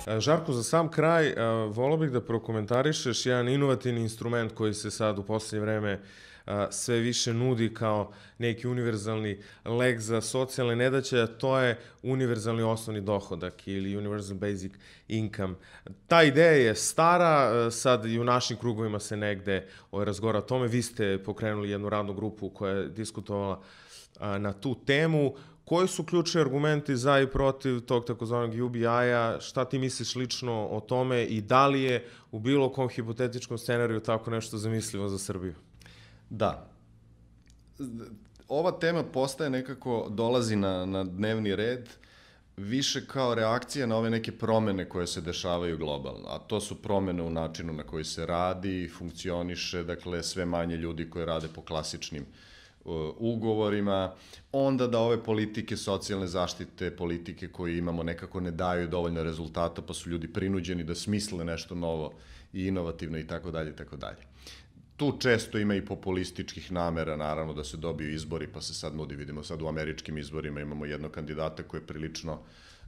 Žarko, za sam kraj, volao bih da prokomentarišeš jedan inovativni instrument koji se sad u poslednje vreme sve više nudi kao neki univerzalni lek za socijalne nedaće, a to je univerzalni osnovni dohodak ili universal basic income. Ta ideja je stara, sad i u našim krugovima se negde razgovara o tome. Vi ste pokrenuli jednu radnu grupu koja je diskutovala na tu temu. Koji su ključni argumenti za i protiv tog takozvanog UBI-a? Šta ti misliš lično o tome i da li je u bilo kom hipotetičkom scenariju tako nešto zamislivo za Srbiju? Da. Ova tema postaje nekako, dolazi na dnevni red više kao reakcija na ove neke promene koje se dešavaju globalno, a to su promene u načinu na koji se radi, funkcioniše, dakle sve manje ljudi koji rade po klasičnim ugovorima, onda da ove politike socijalne zaštite, politike koje imamo nekako ne daju dovoljno rezultata, pa su ljudi prinuđeni da smisle nešto novo i inovativno i tako dalje i tako dalje. Tu često ima i populističkih namera, naravno, da se dobiju izbori, pa se sad nudi, vidimo sad u američkim izborima imamo jednog kandidata koji je prilično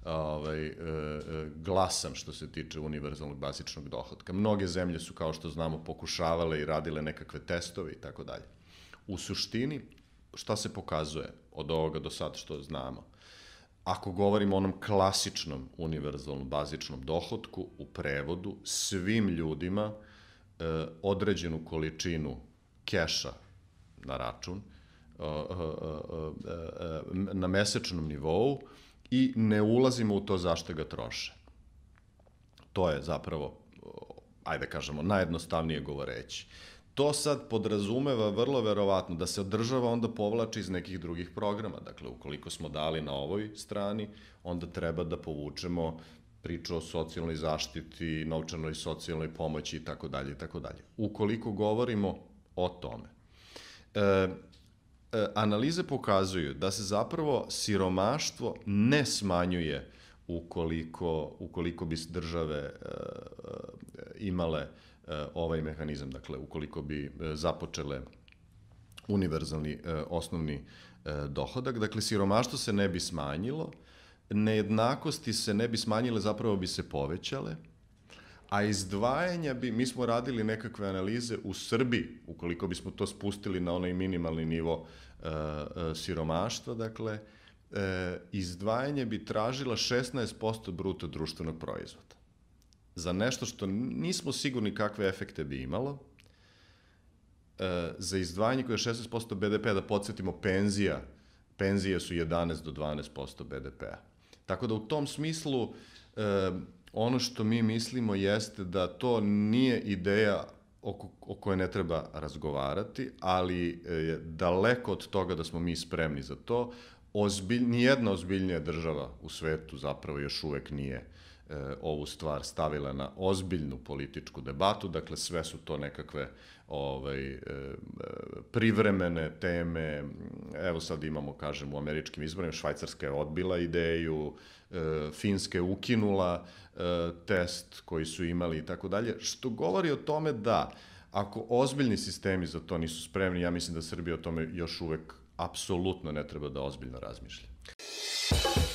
glasan što se tiče univerzalnog bazičnog dohotka. Mnoge zemlje su, kao što znamo, pokušavale i radile nekakve testove i tako dalje. U suštini, šta se pokazuje od ovoga do sad što znamo? Ako govorimo o onom klasičnom univerzalnom bazičnom dohotku, u prevodu, svim ljudima određenu količinu keša na račun na mesečnom nivou i ne ulazimo u to zašto ga troše. To je zapravo, ajde kažemo, najjednostavnije govoreći. To sad podrazumeva vrlo verovatno da se država onda povlači iz nekih drugih programa. Dakle, ukoliko smo dali na ovoj strani, onda treba da povučemo priču o socijalnoj zaštiti, novčanoj socijalnoj pomoći i tako dalje i tako dalje. Ukoliko govorimo o tome, analize pokazuju da se zapravo siromaštvo ne smanjuje ukoliko bi države imale ovaj mehanizam, dakle, ukoliko bi započele univerzalni osnovni dohodak. Dakle, siromaštvo se ne bi smanjilo, nejednakosti se ne bi smanjile, zapravo bi se povećale, a izdvajanja bi, mi smo radili nekakve analize u Srbiji, ukoliko bismo to spustili na onaj minimalni nivo siromaštva, dakle, izdvajanje bi tražila 16% bruto društvenog proizvoda. Za nešto što nismo sigurni kakve efekte bi imalo, za izdvajanje koje je 16% BDP-a, da podsjetimo, penzije su 11 do 12% BDP-a. Tako da u tom smislu ono što mi mislimo jeste da to nije ideja o kojoj ne treba razgovarati, ali je daleko od toga da smo mi spremni za to. Nijedna ozbiljnija država u svetu zapravo još uvek nije ovu stvar stavila na ozbiljnu političku debatu, dakle sve su to nekakve privremene teme. Evo sad imamo, kažem, u američkim izborima, Švajcarska je odbila ideju, Finska je ukinula test koji su imali i tako dalje, što govori o tome da ako ozbiljni sistemi za to nisu spremni, ja mislim da Srbija o tome još uvek apsolutno ne treba da ozbiljno razmišlja.